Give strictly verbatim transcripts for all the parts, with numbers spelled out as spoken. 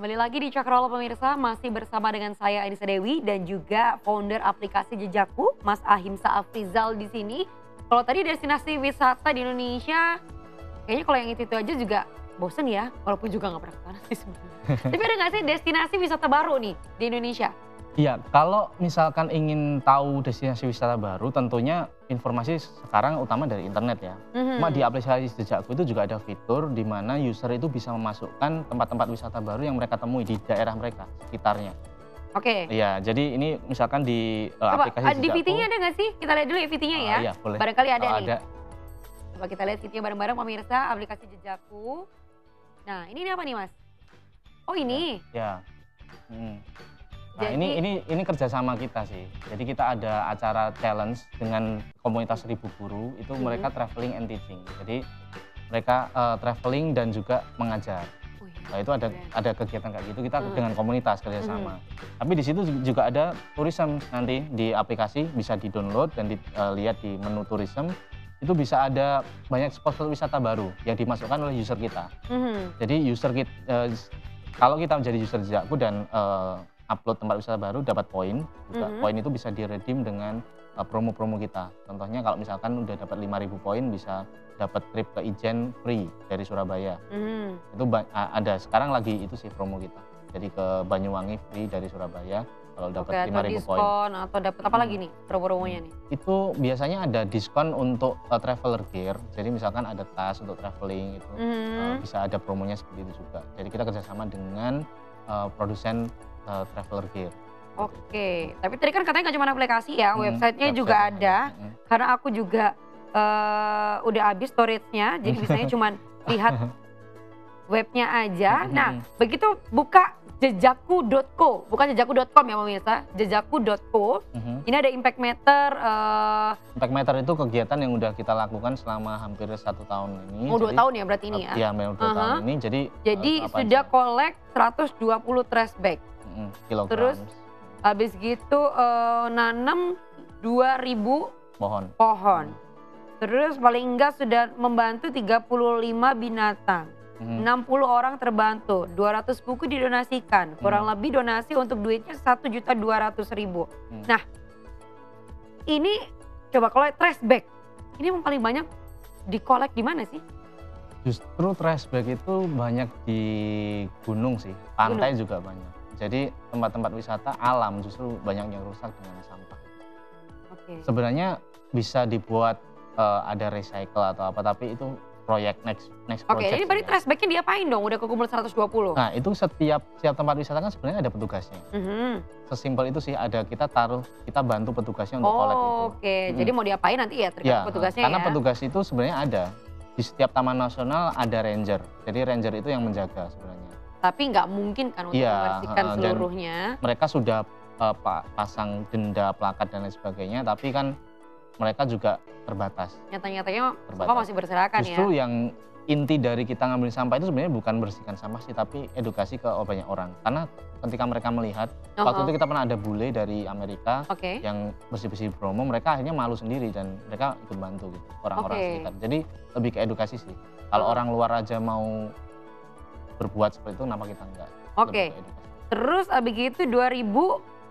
Kembali lagi di Cakrawala pemirsa, masih bersama dengan saya Anissa Dewi dan juga founder aplikasi Jejakku, Mas Ahim Saafrizal di sini. Kalau tadi destinasi wisata di Indonesia, kayaknya kalau yang itu-itu aja juga bosen ya, walaupun juga nggak pernah ke sana sih sebenarnya. Tapi ada nggak sih destinasi wisata baru nih di Indonesia? Iya, kalau misalkan ingin tahu destinasi wisata baru, tentunya informasi sekarang utama dari internet ya. Mhm. Cuma di aplikasi Jejakku itu juga ada fitur di mana user itu bisa memasukkan tempat-tempat wisata baru yang mereka temui di daerah mereka, sekitarnya. Oke. Iya, jadi ini misalkan di uh, Coba aplikasi ah, di Jejakku. V T-nya ada nggak sih? Kita lihat dulu ya V T-nya uh, ya. Iya, boleh. Barangkali ada Kalau nih. ada. Coba kita lihat V T-nya bareng-bareng pemirsa, aplikasi Jejakku. Nah, ini, ini apa nih Mas? Oh ini. Ya. Hmm. Nah, Jadi- ini ini ini kerjasama kita sih. Jadi kita ada acara challenge dengan komunitas Seribu Guru, itu Mhm. mereka traveling and teaching. Jadi mereka uh, traveling dan juga mengajar. Wih, Nah, itu ada keren. ada kegiatan kayak gitu kita Mhm. dengan komunitas kerjasama. Tapi di situ juga ada tourism nanti di aplikasi bisa di-download dan dilihat di menu tourism. Itu bisa ada banyak spot-spot wisata baru yang dimasukkan oleh user kita. Mhm. Jadi user kita, uh, kalau kita menjadi user Jejakku dan uh, upload tempat wisata baru dapat poin. Juga Mhm. poin itu bisa di-redeem dengan uh, promo-promo kita. Contohnya kalau misalkan udah dapat lima ribu poin bisa dapat trip ke Ijen free dari Surabaya. Mhm. Itu ba- a- ada sekarang lagi itu sih promo kita. Jadi ke Banyuwangi free dari Surabaya kalau Oke, dapat atau lima ribu poin. diskon atau dapat apa Hmm. lagi nih promo-promonya nih? Itu biasanya ada diskon untuk uh, traveler gear. Jadi misalkan ada tas untuk traveling itu uh, Mhm. bisa ada promonya seperti itu juga. Jadi kita kerjasama dengan uh, produsen uh, traveler gear. Oke, tapi tadi kan katanya nggak cuma aplikasi ya, Hmm, websitenya website juga ada. Hmm. Karena aku juga eh, udah habis storage-nya, jadi bisanya cuma lihat webnya aja. Hmm. Nah, begitu buka jejakku dot co, bukan jejakku dot com ya pemirsa, jejakku dot co. Mhm. Ini ada impact meter, eh, Impact Meter itu kegiatan yang udah kita lakukan selama hampir satu tahun ini. mau dua Jadi, tahun ya berarti ini ya. Iya, mau dua Aha. tahun ini. Jadi Jadi uh, apa sudah aja? collect seratus dua puluh trash bag. Mm, kilogram Terus habis gitu eh, nanam dua ribu pohon. pohon. Terus paling enggak sudah membantu tiga puluh lima binatang. Mhm. enam puluh orang terbantu, dua ratus buku didonasikan. Kurang Hmm. lebih donasi untuk duitnya satu juta dua ratus ribu. Hmm. Nah, ini coba kalau trash bag, ini yang paling banyak di-collect di mana sih? Justru trash bag itu banyak di gunung sih, pantai juga banyak. Jadi tempat-tempat wisata alam justru banyak yang rusak dengan sampah. Oke. Sebenarnya bisa dibuat uh, ada recycle atau apa, tapi itu proyek next next Oke, project. ini sih berarti ya. trash bagnya diapain dong? Udah kekumpul seratus dua puluh. Nah, itu setiap setiap tempat wisata kan sebenarnya ada petugasnya. Mhm. Sesimpel itu sih, ada kita taruh, kita bantu petugasnya untuk collect itu. Oh, oke. Mm-mm. Jadi mau diapain nanti ya tergantung Ya, petugasnya karena ya. petugas itu sebenarnya ada. Di setiap taman nasional ada ranger. Jadi ranger itu yang menjaga sebenarnya. Tapi nggak mungkin kan untuk Iya, membersihkan heeh, dan seluruhnya. Mereka sudah uh, pa- pasang denda, plakat dan lain sebagainya, tapi kan mereka juga terbatas. Nyata-nyatanya Terbatas. sampah masih berserakan Justru ya. yang inti dari kita ngambil sampah itu sebenarnya bukan bersihkan sampah sih, tapi edukasi ke banyak orang. Karena ketika mereka melihat, waktu Uh-huh. itu kita pernah ada bule dari Amerika Oke. yang bersih-bersih Bromo, mereka akhirnya malu sendiri dan mereka ikut bantu gitu, orang-orang Oke. sekitar. Jadi lebih ke edukasi sih. Kalau Uh-huh. orang luar aja mau berbuat seperti itu, kenapa kita enggak? Oke. Lebih ke edukasi. Terus abis itu dua ribu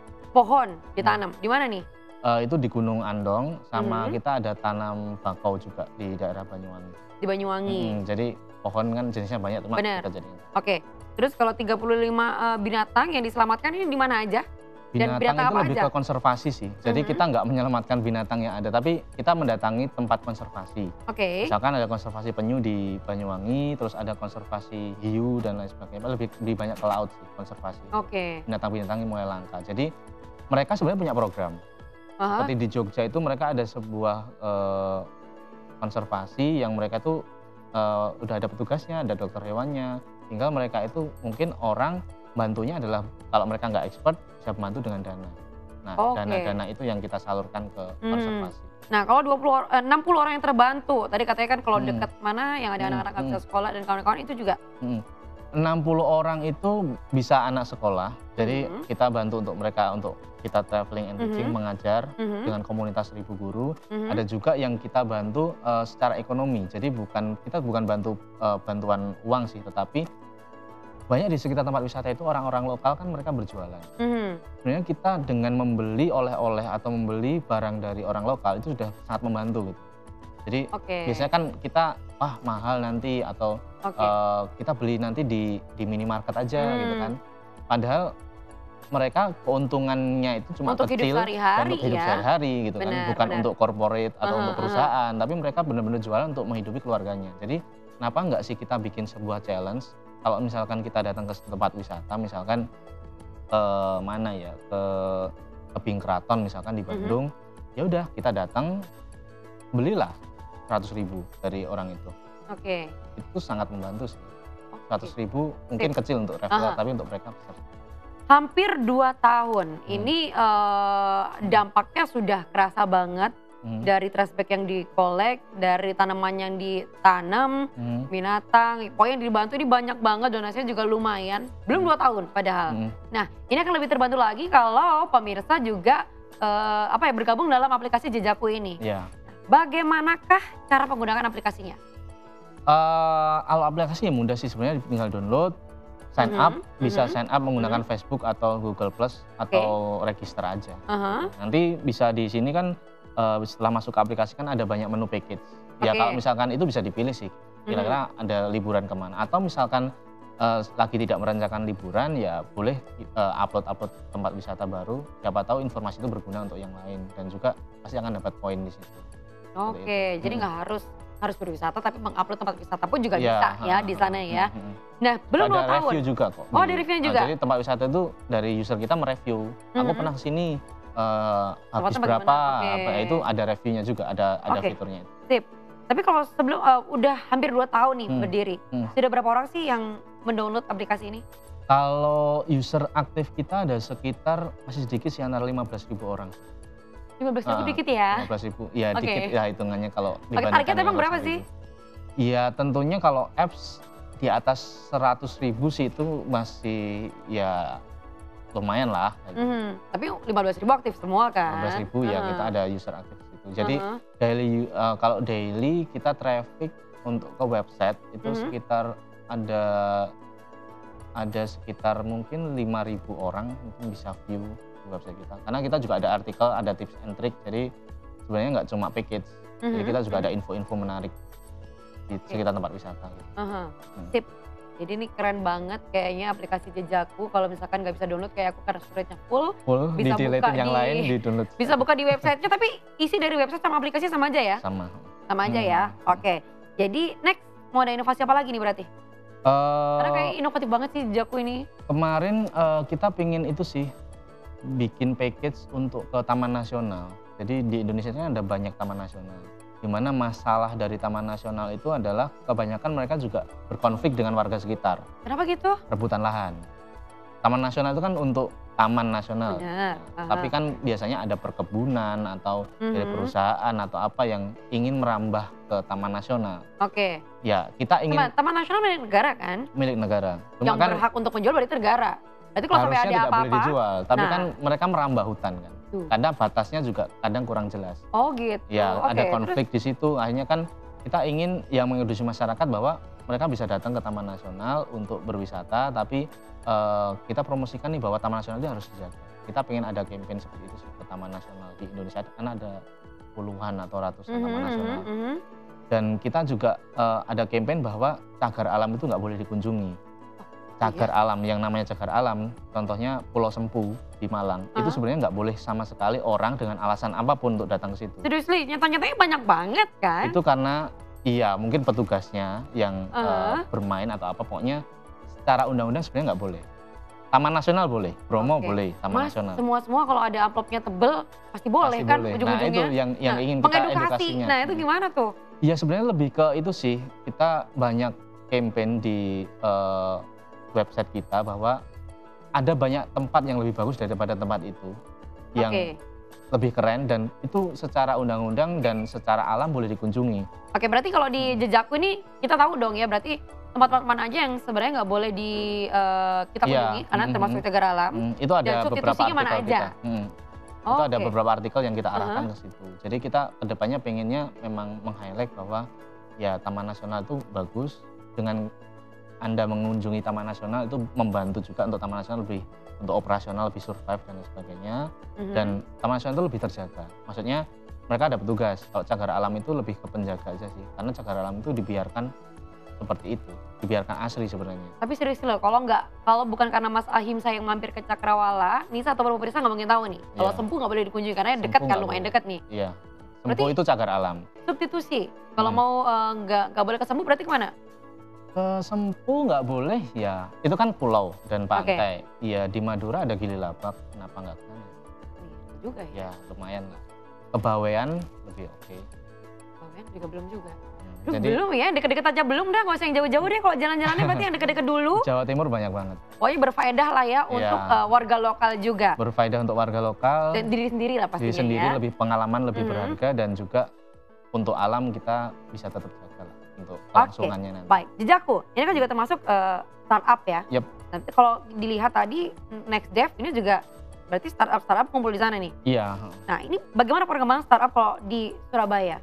pohon ditanam. Di mana nih? Eh, itu di Gunung Andong, sama Mhm. kita ada tanam bakau juga di daerah Banyuwangi. Di Banyuwangi. Mm, jadi pohon kan jenisnya banyak, cuma Bener. kita jadiin. Oke. Terus kalau tiga puluh lima eh, binatang yang diselamatkan ini di mana aja? Dan Binatang binatang itu apa lebih aja? ke konservasi sih. Jadi Mhm. kita nggak menyelamatkan binatang yang ada, tapi kita mendatangi tempat konservasi. Oke. Misalkan ada konservasi penyu di Banyuwangi, terus ada konservasi hiu dan lain sebagainya. Lebih, lebih banyak ke laut sih konservasi. Oke. Binatang-binatang yang mulai langka. Jadi mereka sebenarnya punya program. Aha. Seperti di Jogja itu mereka ada sebuah eh, konservasi yang mereka tuh eh, udah ada petugasnya, ada dokter hewannya. Tinggal mereka itu mungkin orang bantunya adalah kalau mereka nggak expert bisa bantu dengan dana. Nah, Oke. dana-dana itu yang kita salurkan ke Hmm. konservasi. Nah kalau dua puluh, or- eh, enam puluh orang yang terbantu. Tadi katanya kan kalau Hmm. dekat mana yang ada Hmm, anak-anak nggak bisa hmm. sekolah dan kawan-kawan itu juga. Mm. enam puluh orang itu bisa anak sekolah, jadi Mhm. kita bantu untuk mereka untuk kita traveling and teaching, Mhm. mengajar Mhm. dengan komunitas Seribu Guru. Mhm. Ada juga yang kita bantu eh, secara ekonomi, jadi bukan kita bukan bantu eh, bantuan uang sih, tetapi banyak di sekitar tempat wisata itu orang-orang lokal kan mereka berjualan. Mhm. Sebenarnya kita dengan membeli oleh-oleh atau membeli barang dari orang lokal itu sudah sangat membantu gitu. Jadi Oke. biasanya kan kita, wah mahal nanti atau Oke. eh, kita beli nanti di di minimarket aja gitu Hmm. kan. Padahal mereka keuntungannya itu cuma Untuk hidup kecil dan sehari-hari untuk hidup ya. sehari-hari gitu kan, Benar, bukan benar. untuk corporate atau Aha, untuk aha. perusahaan, tapi mereka benar-benar jualan untuk menghidupi keluarganya. Jadi kenapa nggak sih kita bikin sebuah challenge, kalau misalkan kita datang ke tempat wisata, misalkan ke mana ya, ke Tebing Keraton misalkan di Mhm. Bandung, ya udah kita datang, belilah seratus ribu dari orang itu. Oke. Itu sangat membantu sih. Oke. seratus ribu mungkin kecil untuk Aha. referral, tapi untuk mereka besar. Hampir dua tahun, Hmm. ini eh, dampaknya sudah kerasa banget Hmm. dari trash bag yang dikolek, dari tanaman yang ditanam, Hmm. binatang, pokoknya yang dibantu ini banyak banget, donasinya juga lumayan. Belum dua tahun padahal. Hmm. Nah, ini akan lebih terbantu lagi kalau pemirsa juga eh, apa ya bergabung dalam aplikasi Jejaku ini. Ya. Bagaimanakah cara penggunaan aplikasinya? Eh, kalau aplikasi ya mudah sih sebenarnya, tinggal download, sign up, Mhm, bisa mhm, sign up menggunakan mhm. Facebook atau Google Plus atau register aja. Aha. Nanti bisa di sini kan eh, setelah masuk ke aplikasi kan ada banyak menu package. Ya Oke. kalau misalkan itu bisa dipilih sih, kira-kira ada liburan kemana. Atau misalkan eh, lagi tidak merencanakan liburan ya boleh eh, upload-upload tempat wisata baru. Siapa tahu informasi itu berguna untuk yang lain dan juga pasti akan dapat poin di situ. Oke, itu. jadi Mhm. nggak harus harus berwisata tapi mengupload tempat wisata pun juga Iya, bisa ya ha, di ha, sana ha, ya. hmm, hmm. Nah, belum Ada dua tahun. review juga kok. Oh, di- ada reviewnya nah, juga? Jadi tempat wisata itu dari user kita mereview. Aku Mhm. pernah kesini eh, habis Tempatnya berapa, bagaimana? Oke. apa itu ada reviewnya juga, ada ada Oke. fiturnya itu. Sip. Tapi kalau sebelum eh, udah hampir dua tahun nih Hmm, berdiri, hmm. sudah berapa orang sih yang mendownload aplikasi ini? Kalau user aktif kita ada sekitar masih sedikit sih, antara lima belas ribu orang. lima belas ribu Ah, dikit ya? lima belas ribu, ya Oke. dikit ya hitungannya kalau Oke, dibandingkan targetnya emang lima berapa belas sih? ribu. Iya tentunya kalau apps di atas seratus ribu sih itu masih ya lumayan lah. kayak gitu. Mhm. Tapi lima belas ribu aktif semua kan? lima belas ribu ya Heeh. kita ada user aktif di situ. Jadi Heeh. daily uh, kalau daily kita traffic untuk ke website itu Mhm. sekitar ada ada sekitar mungkin lima ribu orang mungkin bisa view di website kita. Karena kita juga ada artikel, ada tips and trick. Jadi sebenarnya nggak cuma package. Jadi Mhm, kita juga mhm. ada info-info menarik di sekitar tempat wisata. gitu. Aha. Hmm. Sip. Jadi ini keren banget kayaknya aplikasi Jejaku. Kalau misalkan nggak bisa download kayak aku karena storage-nya full, Full Bisa di buka delete yang di- lain, di download bisa buka di websitenya tapi isi dari website sama aplikasi sama aja ya? sama. Sama aja Hmm. ya? Oke. Jadi next mau ada inovasi apa lagi nih berarti? Karena kayak Eh, inovatif banget sih Jejaku ini. Kemarin eh, kita pingin itu sih bikin package untuk ke Taman Nasional. Jadi di Indonesia ini ada banyak taman nasional. Di mana masalah dari Taman Nasional itu adalah kebanyakan mereka juga berkonflik dengan warga sekitar, Kenapa gitu? rebutan lahan. Taman Nasional itu kan untuk taman nasional. Benar. Nah, Aha. tapi kan biasanya ada perkebunan atau dari Mhm. perusahaan atau apa yang ingin merambah ke Taman Nasional. Oke. Ya, kita ingin Taman, Taman Nasional milik negara kan? milik negara. Cuma Yang kan berhak untuk menjual berarti negara. Berarti kalau sampai harusnya ada tidak boleh apa-apa, dijual, tapi Nah. kan mereka merambah hutan kan. Tuh. Kadang batasnya juga kadang kurang jelas. oh gitu. Ya, Oke, ada terus- konflik di situ. Akhirnya kan kita ingin yang mengedukasi masyarakat bahwa mereka bisa datang ke Taman Nasional untuk berwisata, tapi eh, kita promosikan nih bahwa Taman Nasional itu harus dijaga. Kita pengen ada campaign seperti itu sih ke Taman Nasional di Indonesia, karena ada puluhan atau ratusan Mhm, taman mhm, nasional. mhm. Dan kita juga eh, ada campaign bahwa cagar alam itu nggak boleh dikunjungi. Cagar alam, yang namanya cagar alam, contohnya Pulau Sempu di Malang, itu Hah? sebenarnya nggak boleh sama sekali orang dengan alasan apapun untuk datang ke situ. Seriously, nyata-nyatanya banyak banget kan? Itu karena iya mungkin petugasnya yang eh, Uh-huh. bermain atau apa, pokoknya secara undang-undang sebenarnya nggak boleh. Taman Nasional boleh, Bromo Oke. boleh, Taman Mas, Nasional semua-semua kalau ada amplopnya tebel pasti boleh pasti kan boleh. Nah ujung-ujungnya. itu yang yang Nah, ingin kita mengedukasi. edukasinya. Nah itu gimana tuh? Ya sebenarnya lebih ke itu sih, kita banyak campaign di eh, website kita bahwa ada banyak tempat yang lebih bagus daripada tempat itu, yang Oke. lebih keren dan itu secara undang-undang dan secara alam boleh dikunjungi. Oke, berarti kalau di Hmm. Jejaku ini kita tahu dong ya, berarti tempat-tempat mana aja yang sebenarnya nggak boleh di eh, kita Iya, kunjungi karena mhm, termasuk mhm. cagar alam. Hmm, itu ada Dan beberapa substitusinya mana artikel aja? kita. Hmm, Oh, itu ada oke. beberapa artikel yang kita arahkan Uh-huh. ke situ. Jadi kita kedepannya pengennya memang meng-highlight bahwa ya Taman Nasional itu bagus dengan Anda mengunjungi Taman Nasional itu membantu juga untuk Taman Nasional lebih untuk operasional, lebih survive dan lain sebagainya. Mhm. Dan Taman Nasional itu lebih terjaga. Maksudnya mereka ada petugas. Kalau cagar alam itu lebih ke penjaga aja sih. Karena cagar alam itu dibiarkan seperti itu, dibiarkan asli sebenarnya. Tapi serius loh, kalau nggak, kalau bukan karena Mas Ahim saya yang mampir ke Cakrawala, Nisa atau pemirsa nggak mungkin tahu nih. Kalau Iya. Sempu nggak boleh dikunjungi karena Sempu dekat kan, nggak lumayan boleh. dekat nih. Iya. Berarti- Sempu itu cagar alam. Substitusi, kalau Hmm. mau eh, nggak nggak boleh ke Sempu berarti kemana? Ke Sempu nggak boleh ya. Itu kan pulau dan pantai. Iya, di Madura ada Gili Labak, kenapa nggak ke sana? Iya juga ya. Ya lumayan lah. Ke Bawean lebih oke. Bawean juga belum juga. Hmm, Duh, Jadi belum ya, deket-deket aja belum dah, nggak usah yang jauh-jauh deh. Kalau jalan-jalannya berarti yang deket-deket dulu. Jawa Timur banyak banget. Pokoknya berfaedah lah ya untuk Iya. eh, warga lokal juga. Berfaedah untuk warga lokal. Dan diri sendiri lah pastinya Diri sendiri ya. lebih pengalaman lebih Mhm. berharga dan juga untuk alam kita bisa tetap jaga lah untuk kelangsungannya nanti. Baik, Jejakku, ini kan juga termasuk eh, startup ya. Yep. Nanti kalau dilihat tadi Next Dev ini juga berarti startup-startup kumpul di sana nih. Iya, Nah ini bagaimana perkembangan startup kalau di Surabaya?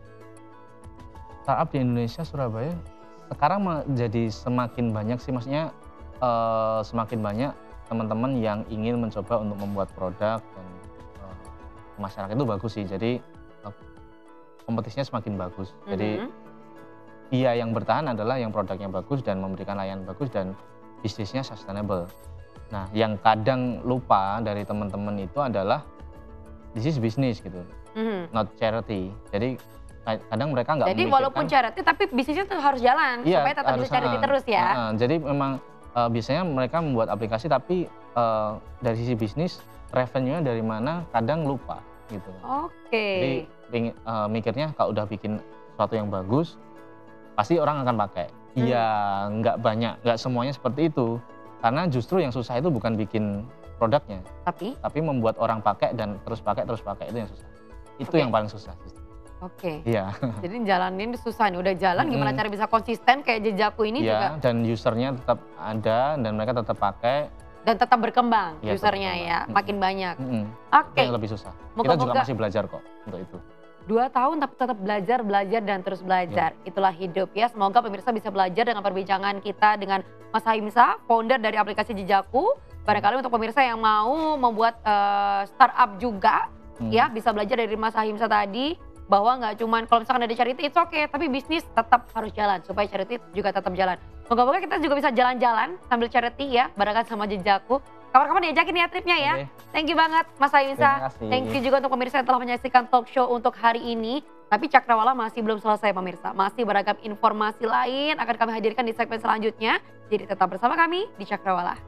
startup di Indonesia Surabaya sekarang menjadi semakin banyak sih, maksudnya eh, semakin banyak teman-teman yang ingin mencoba untuk membuat produk dan eh, masyarakat itu bagus sih. Jadi eh, kompetisinya semakin bagus. Jadi Mhm. iya, yang bertahan adalah yang produknya bagus dan memberikan layanan bagus dan bisnisnya sustainable. Nah, yang kadang lupa dari teman-teman itu adalah this is business gitu, Mhm. not charity. Jadi ka- kadang mereka nggak Jadi memikirkan. walaupun charity tapi bisnisnya tuh harus jalan Iya, supaya tetap bisa harus, charity ah, terus ya. ah, ah. Jadi memang eh, biasanya mereka membuat aplikasi tapi eh, dari sisi bisnis revenue-nya dari mana kadang lupa gitu. Oke. Jadi pingin- eh, mikirnya kalau udah bikin sesuatu yang bagus pasti orang akan pakai. Hmm. Iya, nggak banyak, nggak semuanya seperti itu. Karena justru yang susah itu bukan bikin produknya, Tapi tapi membuat orang pakai dan terus pakai terus pakai itu yang susah. Itu Oke. yang paling susah. oke. Iya, Jadi jalanin susah nih, udah jalan gimana Mm-mm. cara bisa konsisten kayak Jejakku ini juga iya, dan usernya tetap ada dan mereka tetap pakai. dan tetap berkembang Iya, tetap usernya ya, berkembang. makin banyak. Mm-mm. Oke. Itu yang lebih susah. Kita juga Moga-moga masih belajar kok untuk itu. dua tahun tapi tetap belajar, belajar dan terus belajar. Iya. Itulah hidup ya. Semoga pemirsa bisa belajar dengan perbincangan kita dengan Mas Haimsa, founder dari aplikasi Jejakku. Barangkali untuk pemirsa yang mau membuat eh, startup juga, Hmm. ya bisa belajar dari Mas Haimsa tadi bahwa nggak cuman kalau misalkan ada charity it's okay, tapi bisnis tetap harus jalan supaya charity juga tetap jalan. Moga-moga kita juga bisa jalan-jalan sambil charity ya, barengan sama Jejakku. Kapan-kapan diajakin ya tripnya ya. Oke. Thank you banget Mas Haimsa. Terima kasih. Thank you juga untuk pemirsa yang telah menyaksikan talk show untuk hari ini. Tapi Cakrawala masih belum selesai pemirsa. Masih beragam informasi lain akan kami hadirkan di segmen selanjutnya. Jadi tetap bersama kami di Cakrawala.